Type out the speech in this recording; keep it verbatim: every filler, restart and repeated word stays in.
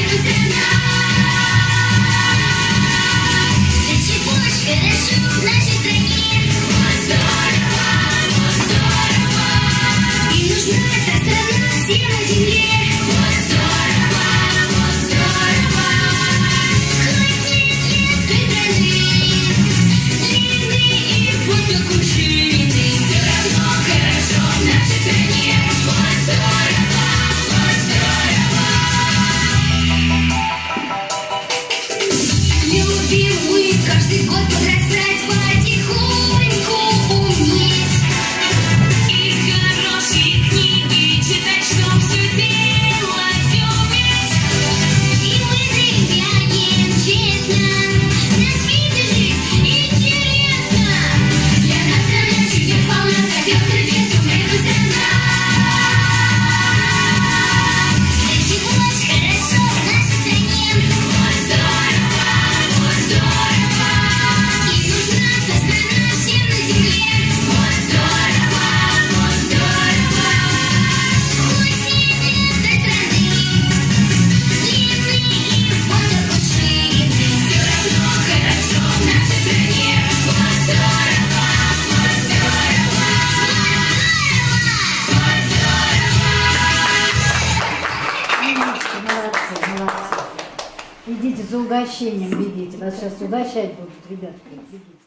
Каждый год подрастать, потихоньку уметь. И хорошие книги читать, чтоб все делать уметь. И мы древнянем честно, на свете жить интересно. Для нас она чудес полна, зовет сердцем эта страна. Да чего ж хорошо в нашей стране. Вот здорово, вот здорово. Идите за угощением, бегите. Вас сейчас угощать будут, ребятки. Бегите.